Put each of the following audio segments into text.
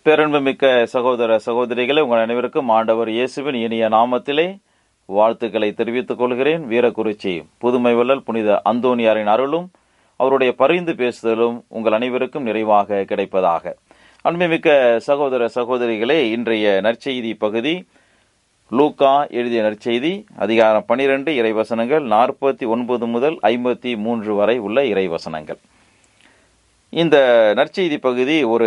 பேரன்புமிக்க சகோதர சகோதரிகளே, உங்கள் அனைவருக்கும் ஆண்டவர் இயேசுவின் இனிய நாமத்திலே வாழ்த்துக்களை தெரிவித்துக் கொள்கிறேன். வீரக்குறிச்சி புதுமை வள்ளல் புனித அந்தோனியாரின் அருளும் அவருடைய பரிந்து பேசுதலும் உங்கள் அனைவருக்கும் நிறைவாக கிடைப்பதாக. அன்புமிக்க சகோதர சகோதரிகளே, இன்றைய நற்செய்தி பகுதி லூக்கா எழுதிய நற்செய்தி அதிகாரம் 12 இறைவசனங்கள் 49 முதல் 53 வரை உள்ள இறைவசனங்கள். இந்த நற்செய்தி பகுதி ஒரு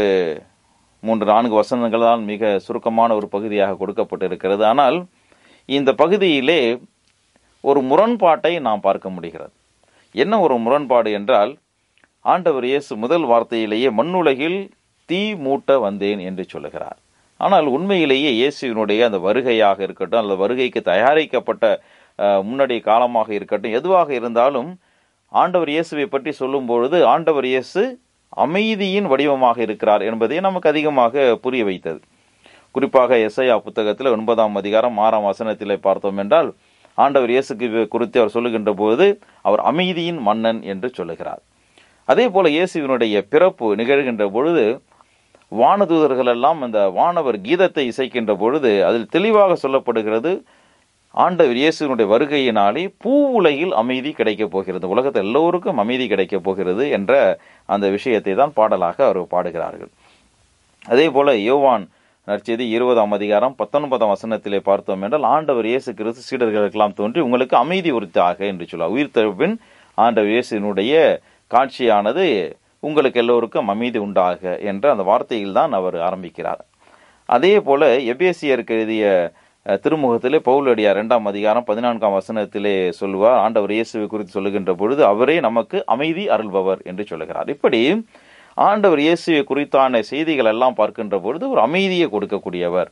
3-4 வசனங்கள் தான் மிக சுருக்கமான ஒரு பகுதியாக கொடுக்கப்பட்டிருக்கிறது. ஆனால் இந்த பகுதியிலே ஒரு முரண்பாட்டை நாம் பார்க்க முடிகிறது. என்ன ஒரு முரண்பாடு என்றால், ஆண்டவர் இயேசு முதல் வார்த்தையிலேயே மண்ணுலகில் தீ மூட்ட வந்தேன் என்று சொல்லுகிறார். ஆனால் உண்மையிலேயே இயேசுவினுடைய அந்த வருகையாக இருக்கட்டும், அல்லது வருகைக்கு தயாரிக்கப்பட்ட முன்னாடி காலமாக இருக்கட்டும், எதுவாக இருந்தாலும் ஆண்டவர் இயேசுவை பற்றி சொல்லும் பொழுது ஆண்டவர் இயேசு அமைதியின் வடிவமாக இருக்கிறார் என்பதை நமக்கு அதிகமாக புரிய வைத்தது. குறிப்பாக எசையா புத்தகத்தில் 9ஆம் அதிகாரம் 6ஆம் வசனத்திலே பார்த்தோம் என்றால், ஆண்டவர் இயேசுக்கு குறித்து அவர் சொல்லுகின்ற போது அவர் அமைதியின் மன்னன் என்று சொல்லுகிறார். அதே போல இயேசுவினுடைய பிறப்பு நிகழ்கின்ற பொழுது வானதூதர்கள் எல்லாம் அந்த வானவர் கீதத்தை இசைக்கின்ற பொழுது அதில் தெளிவாக சொல்லப்படுகிறது, ஆண்டவர் இயேசுவினுடைய வருகையினாலே பூ உலகில் அமைதி கிடைக்கப் போகிறது, உலகத்தில் எல்லோருக்கும் அமைதி கிடைக்கப் போகிறது என்ற அந்த விஷயத்தை தான் பாடலாக அவர் பாடுகிறார்கள். அதே போல யோவான் நற்செய்தி 20ஆம் அதிகாரம் 19ஆம் வசனத்திலே பார்த்தோம் என்றால், ஆண்டவர் இயேசு கிறிஸ்து சீடர்களுக்கெல்லாம் தோன்றி உங்களுக்கு அமைதி உரித்தாக என்று சொல்லுவார். உயிர்த்தெழுப்பின் ஆண்டவர் இயேசுவினுடைய காட்சியானது உங்களுக்கு எல்லோருக்கும் அமைதி உண்டாக என்ற அந்த வார்த்தையில் தான் அவர் ஆரம்பிக்கிறார். அதே போல எபேசியருக்கு எழுதிய திருமுகத்திலே பவுலடியார் 2ஆம் அதிகாரம் 14ஆம் வசனத்திலே சொல்லுவார், ஆண்டவர் இயேசுவை குறித்து சொல்லுகின்ற பொழுது அவரே நமக்கு அமைதி அருள்பவர் என்று சொல்லுகிறார். இப்படி ஆண்டவர் இயேசுவை குறித்தான செய்திகள் எல்லாம் பார்க்கின்ற பொழுது ஒரு அமைதியை கொடுக்கக்கூடியவர்.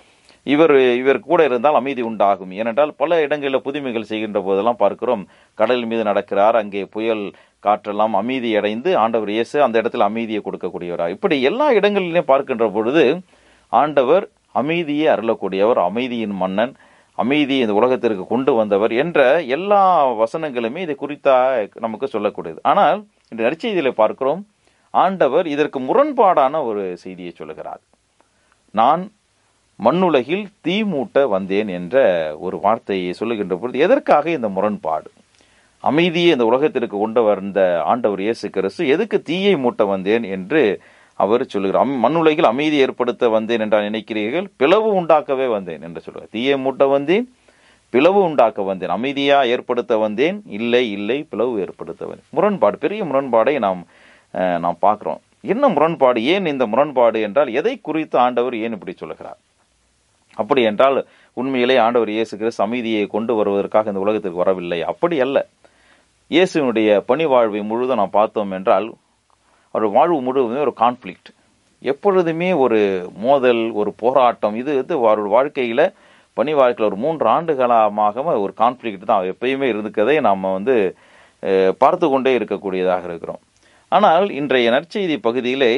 இவர் கூட இருந்தால் அமைதி உண்டாகும். ஏனென்றால் பல இடங்களில் புதுமைகள் செய்கின்ற போதெல்லாம் பார்க்கிறோம், கடல் மீது நடக்கிறார், அங்கே புயல் காற்றெல்லாம் அமைதி அடைந்து ஆண்டவர் இயேசு அந்த இடத்துல அமைதியை கொடுக்கக்கூடியவரார். இப்படி எல்லா இடங்களிலும் பார்க்கின்ற பொழுது ஆண்டவர் அமைதியை அருளக்கூடியவர், அமைதியின் மன்னன், அமைதியை இந்த உலகத்திற்கு கொண்டு வந்தவர் என்ற எல்லா வசனங்களுமே இதை குறித்தா நமக்கு சொல்லக்கூடியது. ஆனால் இந்த நற்செய்தியில பார்க்கிறோம், ஆண்டவர் இதற்கு முரண்பாடான ஒரு செய்தியை சொல்லுகிறார். நான் மண்ணுலகில் தீ மூட்ட வந்தேன் என்ற ஒரு வார்த்தையை சொல்லுகின்ற பொழுது எதற்காக இந்த முரண்பாடு? அமைதியை இந்த உலகத்திற்கு கொண்டு வந்த ஆண்டவர் இயேசு கிறிஸ்து எதுக்கு தீயை மூட்ட வந்தேன் என்று அவர் சொல்லுகிறார். மண்ணுலகில் அமைதி ஏற்படுத்த வந்தேன் என்றால் நினைக்கிறீர்கள், பிளவு உண்டாக்கவே வந்தேன் என்று சொல்லுவார். தீயை மூட்ட வந்தேன், பிளவு உண்டாக்க வந்தேன், அமைதியா ஏற்படுத்த வந்தேன், இல்லை பிளவு ஏற்படுத்த வந்தேன். முரண்பாடு, பெரிய முரண்பாடை நாம் பார்க்கிறோம். என்ன முரண்பாடு? ஏன் இந்த முரண்பாடு என்றால், எதை குறித்து ஆண்டவர் ஏன் இப்படி சொல்லுகிறார்? அப்படி என்றால் உண்மையிலே ஆண்டவர் இயேசு கிறிஸ்து அமைதியை கொண்டு வருவதற்காக இந்த உலகத்திற்கு வரவில்லை, அப்படி அல்ல. இயேசுவினுடைய பணி வாழ்வை முழுதும் நாம் பார்த்தோம் என்றால் அவர் வாழ்வு முழுவதுமே ஒரு கான்ஃப்ளிக்ட், எப்பொழுதுமே ஒரு மோதல், ஒரு போராட்டம். இது அவருடைய வாழ்க்கையில் பணி வாழ்க்கையில் ஒரு 3 ஆண்டுகாலமாக ஒரு கான்ஃப்ளிக்ட் தான் எப்பயுமே இருந்துக்கதை நாம் பார்த்து கொண்டே இருக்கக்கூடியதாக இருக்கிறோம். ஆனால் இன்றைய நற்செய்தி பகுதியிலே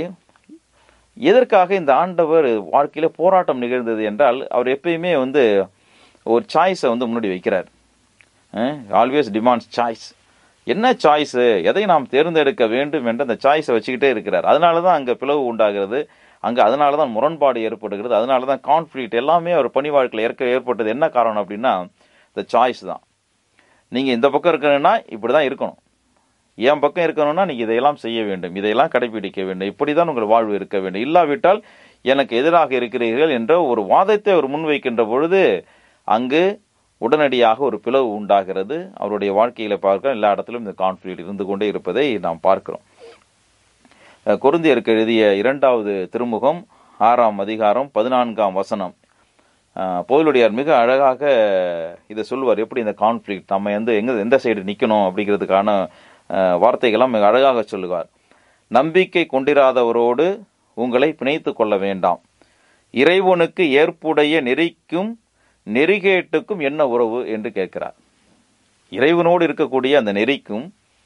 எதற்காக இந்த ஆண்டவர் வாழ்க்கையில் போராட்டம் நிகழ்ந்தது என்றால், அவர் எப்பயுமே ஒரு சாய்ஸை முன்னாடி வைக்கிறார். Always demands choice. என்ன சாய்ஸு, எதை நாம் தேர்ந்தெடுக்க வேண்டும் என்ற அந்த சாய்ஸை வச்சுக்கிட்டே இருக்கிறார். அதனால தான் அங்கே பிளவு உண்டாகிறது, அதனால தான் முரண்பாடு ஏற்படுகிறது, அதனால தான் கான்ஃப்ளிக்ட் எல்லாமே அவர் பணி வாழ்க்கையில் ஏற்பட்டது. என்ன காரணம் அப்படின்னா, இந்த சாய்ஸ் தான். நீங்கள் இந்த பக்கம் இருக்கணும்னா இப்படி தான் இருக்கணும், என் பக்கம் இருக்கணும்னா நீங்கள் இதையெல்லாம் செய்ய வேண்டும், இதையெல்லாம் கடைபிடிக்க வேண்டும், இப்படி தான் உங்கள் வாழ்வு இருக்க வேண்டும், இல்லாவிட்டால் எனக்கு எதிராக இருக்கிறீர்கள் என்ற ஒரு வாதத்தை அவர் முன்வைக்கின்ற பொழுது அங்கு உடனடியாக ஒரு பிளவு உண்டாகிறது. அவருடைய வாழ்க்கையில பார்க்க எல்லா இடத்திலும் இந்த கான்ஃப்ளிக்ட் இருந்து கொண்டே இருப்பதை நாம் பார்க்கிறோம். கொரிந்தியருக்கு எழுதிய 2வது திருமுகம் 6ஆம் அதிகாரம் 14ஆம் வசனம் பவுலுடையார் மிக அழகாக இதை சொல்வார். எப்படி இந்த கான்ஃப்ளிக்ட் நம்ம எந்த சைடு நிற்கணும் அப்படிங்கிறதுக்கான வார்த்தைகள்லாம் மிக அழகாக சொல்லுவார். நம்பிக்கை கொண்டிராதவரோடு உங்களை பிணைத்து கொள்ள வேண்டாம், இறைவனுக்கு ஏற்புடைய நெறிக்கும் நெறிகேட்டுக்கும் என்ன உறவு என்று கேட்கிறார். இறைவனோடு இருக்கக்கூடிய அந்த நெறிக்கும்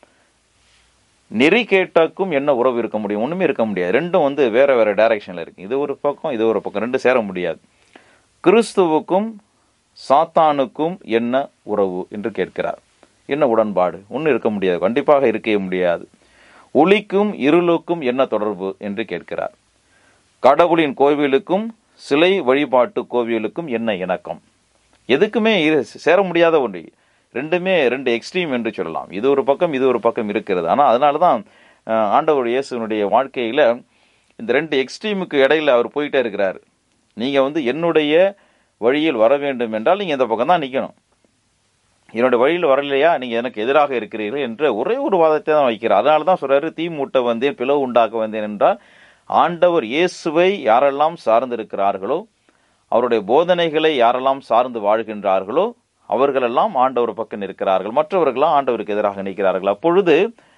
நெறிகேட்டுக்கும் என்ன உறவு இருக்க முடியும்? ஒண்ணுமே இருக்க முடியாது. ரெண்டும் வேற டைரக்ஷன்ல இருக்கு. இது ஒரு பக்கம், இது ஒரு பக்கம், ரெண்டு சேர முடியாது. கிறிஸ்துவுக்கும் சாத்தானுக்கும் என்ன உறவு என்று கேட்கிறார். என்ன உடன்பாடு? ஒன்றும் இருக்க முடியாது, கண்டிப்பாக இருக்கவே முடியாது. ஒளிக்கும் இருளுக்கும் என்ன தொடர்பு என்று கேட்கிறார். கடவுளின் கோவிலுக்கும் சிலை வழிபாட்டு கோவிலுக்கும் என்ன இணக்கம்? எதுக்குமே சேர முடியாத ஒன்று. ரெண்டுமே ரெண்டு எக்ஸ்ட்ரீம் என்று சொல்லலாம். இது ஒரு பக்கம், இது ஒரு பக்கம் இருக்கிறது. ஆனால் அதனால தான் ஆண்டவர் இயேசுனுடைய வாழ்க்கையில் இந்த ரெண்டு எக்ஸ்ட்ரீமுக்கு இடையில அவர் போயிட்டே இருக்கிறார். நீங்கள் என்னுடைய வழியில் வர வேண்டும் என்றால் நீங்கள் இந்த பக்கம் தான் நிற்கணும். என்னுடைய வழியில் வரலையா, நீங்கள் எனக்கு எதிராக இருக்கிறீர்கள் என்ற ஒரே ஒரு வாதத்தை தான் வைக்கிறார். அதனால தான் சொல்கிறாரு, தீ மூட்ட வந்தேன், பிளவு உண்டாக்க வந்தேன் என்றால், ஆண்டவர் இயேசுவை யாரெல்லாம் சார்ந்திருக்கிறார்களோ, அவருடைய போதனைகளை யாரெல்லாம் சார்ந்து வாழ்கின்றார்களோ, அவர்களெல்லாம் ஆண்டவர் பக்கம் நிற்கிறார்கள், மற்றவர்களாம் ஆண்டவருக்கு எதிராக நிற்கிறார்கள். அப்பொழுது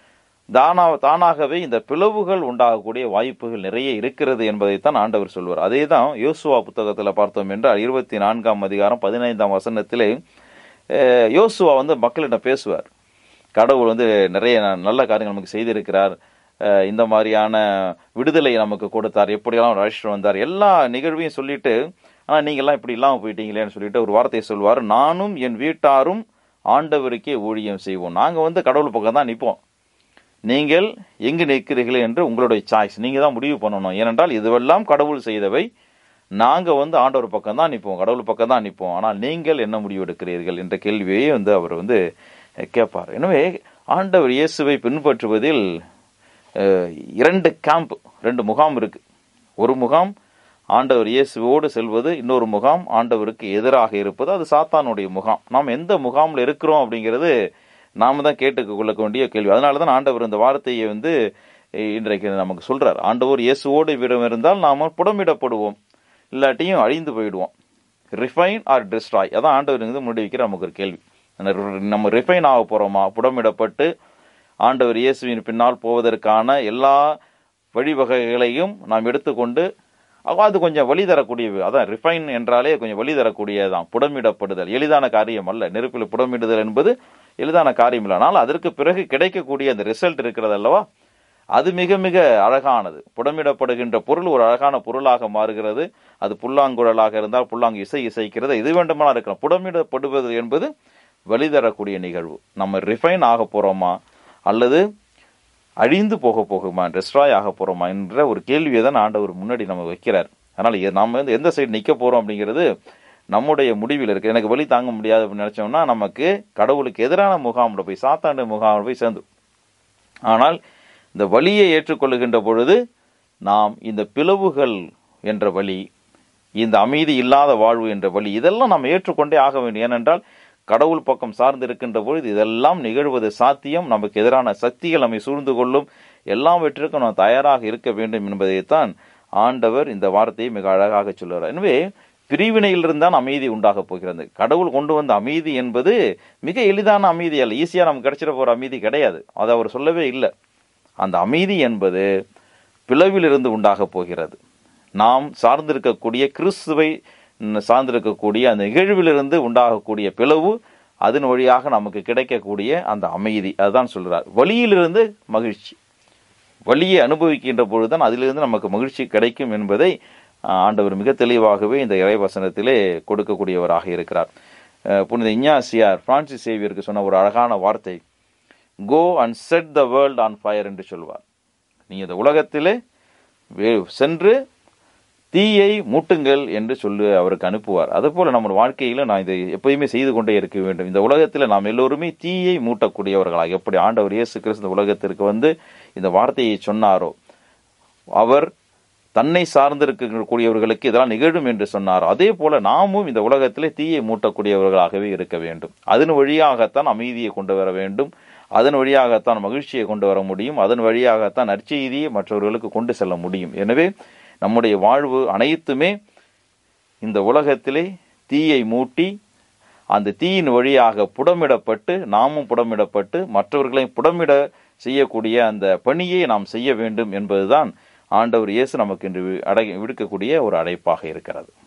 தானாகவே இந்த பிளவுகள் உண்டாகக்கூடிய வாய்ப்புகள் நிறைய இருக்கிறது என்பதைத்தான் ஆண்டவர் சொல்வார். அதே தான் யோசுவா புத்தகத்தில் பார்த்தோம் என்றால் 24ஆம் அதிகாரம் 15ஆம் வசனத்திலே யோசுவா மக்களிடம் பேசுவார். கடவுள் நிறைய நல்ல காரியங்கள் நமக்கு செய்திருக்கிறார், இந்த மாதிரியான விடுதலை நமக்கு கொடுத்தார், எப்படியெல்லாம் அழைச்சிட்டு வந்தார், எல்லா நிகழ்வையும் சொல்லிட்டு, ஆனால் நீங்கள்லாம் இப்படி இல்லாமல் போயிட்டீங்களேன்னு சொல்லிட்டு ஒரு வார்த்தையை சொல்வார். நானும் என் வீட்டாரும் ஆண்டவருக்கே ஊழியம் செய்வோம். நாங்கள் கடவுள் பக்கம் தான் நிற்போம், நீங்கள் எங்கு நிற்கிறீர்கள் என்று உங்களுடைய சாய்ஸ், நீங்கள் தான் முடிவு பண்ணணும். ஏனென்றால் இதுவெல்லாம் கடவுள் செய்தவை, நாங்கள் ஆண்டவர் பக்கம் தான் நிற்போம், கடவுள் பக்கம் தான் நிற்போம். ஆனால் நீங்கள் என்ன முடிவு எடுக்கிறீர்கள் என்ற கேள்வியை அவர் கேட்பார். எனவே ஆண்டவர் இயேசுவை பின்பற்றுவதில் இரண்டு கேம்ப், ரெண்டு முகாம் இருக்கு. ஒரு முகாம் ஆண்டவர் இயேசுவோடு செல்வது, இன்னொரு முகாம் ஆண்டவருக்கு எதிராக இருப்பது. அது சாத்தானுடைய முகாம். நாம் எந்த முகாமில் இருக்கிறோம் அப்படிங்கிறது நாம தான் கேட்டுக்கொள்ள வேண்டிய கேள்வி. அதனால தான் ஆண்டவர் இந்த வார்த்தையை இன்றைக்கு நமக்கு சொல்றார். ஆண்டவர் இயேசுவோடு விடம் இருந்தால் நாம புடமிடப்படுவோம், இல்லாட்டியும் அழிந்து போயிடுவோம். ரிஃபைன் ஆர் டிஸ்ட்ராய், அதான் ஆண்டவர் முடிவிக்கிற நமக்கு ஒரு கேள்வி. நம்ம ரிஃபைன் ஆக போறோமா, புடமிடப்பட்டு ஆண்டவர் இயேசுவின் பின்னால் போவதற்கான எல்லா வழிவகைகளையும் நாம் எடுத்துக்கொண்டு, அது கொஞ்சம் வழி தரக்கூடியது. அதான் ரிஃபைன் என்றாலே கொஞ்சம் வழி தரக்கூடியதான். புடமிடப்படுதல் எளிதான காரியம் அல்ல. நெருப்பில் புடமிடுதல் என்பது எளிதான காரியம் இல்லை. ஆனால் அதற்கு பிறகு கிடைக்கக்கூடிய அந்த ரிசல்ட் இருக்கிறது அல்லவா, அது மிக மிக அழகானது. புடமிடப்படுகின்ற பொருள் ஒரு அழகான பொருளாக மாறுகிறது. அது புல்லாங்குழலாக இருந்தால் புல்லாங்கு இசைக்கிறது, இது வேண்டுமானால் இருக்கலாம். புடமிடப்படுவது என்பது வழி தரக்கூடிய நிகழ்வு. நம்ம ரிஃபைன் ஆக போறோமா அல்லது அழிந்து போகுமா, டெஸ்ட்ராய் ஆக போறோமா என்ற ஒரு கேள்வியை தான் ஆண்டவர் முன்னாடி நம்ம வைக்கிறார். அதனால நம்ம எந்த சைடு நிற்க போறோம் அப்படிங்கிறது நம்முடைய முடிவில் இருக்கு. எனக்கு வழி தாங்க முடியாது அப்படின்னு நினைச்சோம்னா நமக்கு கடவுளுக்கு எதிரான முகாமில் போய், சாத்தாண்டு முகாமில் போய் சேர்ந்து. ஆனால் இந்த வழியை ஏற்றுக்கொள்ளுகின்ற பொழுது நாம் இந்த பிளவுகள் என்ற வழி, இந்த அமைதி இல்லாத வாழ்வு என்ற வழி, இதெல்லாம் நாம் ஏற்றுக்கொண்டே ஆக வேண்டும். ஏனென்றால் கடவுள் பக்கம் சார்ந்து இருக்கின்ற பொழுது இதெல்லாம் நிகழ்வது சாத்தியம். நமக்கு எதிரான சக்திகள் நம்மை சூழ்ந்து கொள்ளும். எல்லாவற்றிற்கும் நாம் தயாராக இருக்க வேண்டும் என்பதைத்தான் ஆண்டவர் இந்த வார்த்தையை மிக அழகாக சொல்லுகிறார். எனவே பிரிவினையிலிருந்தான் அமைதி உண்டாக போகிறது. கடவுள் கொண்டு வந்த அமைதி என்பது மிக எளிதான அமைதி அல்ல, ஈஸியாக நமக்கு கிடைச்சிட போகிற அமைதி கிடையாது. அதை அவர் சொல்லவே இல்லை. அந்த அமைதி என்பது பிளவிலிருந்து உண்டாக போகிறது. நாம் சார்ந்திருக்கக்கூடிய கிறிஸ்துவை சார்ந்திருக்கக்கூடிய அந்த நிகழ்விலிருந்து உண்டாகக்கூடிய பிளவு, அதன் வழியாக நமக்கு கிடைக்கக்கூடிய அந்த அமைதி, அதுதான் சொல்கிறார். வழியிலிருந்து மகிழ்ச்சி, வழியை அனுபவிக்கின்ற பொழுதுதான் அதிலிருந்து நமக்கு மகிழ்ச்சி கிடைக்கும் என்பதை ஆண்டவர் மிக தெளிவாகவே இந்த இறைவசனத்திலே கொடுக்கக்கூடியவராக இருக்கிறார். புனித இஞ்ஞாசியார் பிரான்சிஸ் சேவியருக்கு சொன்ன ஒரு அழகான வார்த்தை, go and set the world on fire என்று சொல்வார். நீங்கள் இந்த உலகத்திலே சென்று தீயை மூட்டுங்கள் என்று சொல்லி அவருக்கு அனுப்புவார். அதுபோல நம்ம வாழ்க்கையில நான் இதை எப்பயுமே செய்து கொண்டே இருக்க வேண்டும். இந்த உலகத்தில் நாம் எல்லோருமே தீயை மூட்டக்கூடியவர்களாக, எப்படி ஆண்டவர் இயேசு கிறிஸ்து உலகத்திற்கு இந்த வார்த்தையை சொன்னாரோ, அவர் தன்னை சார்ந்திருக்கக்கூடியவர்களுக்கு இதெல்லாம் நிகழும் என்று சொன்னாரோ, அதே போல நாமும் இந்த உலகத்திலே தீயை மூட்டக்கூடியவர்களாகவே இருக்க வேண்டும். அதன் வழியாகத்தான் அமைதியை கொண்டு வர வேண்டும், அதன் வழியாகத்தான் மகிழ்ச்சியை கொண்டு வர முடியும், அதன் வழியாகத்தான் நற்செய்தியை மற்றவர்களுக்கு கொண்டு செல்ல முடியும். எனவே நம்முடைய வாழ்வு அனைத்துமே இந்த உலகத்திலே தீயை மூட்டி, அந்த தீயின் வழியாக புடமிடப்பட்டு, நாமும் புடமிடப்பட்டு மற்றவர்களையும் புடமிட செய்யக்கூடிய அந்த பணியை நாம் செய்ய வேண்டும் என்பதுதான் ஆண்டவர் இயேசு நமக்கு இன்று விடுக்கக்கூடிய ஒரு அழைப்பாக இருக்கிறது.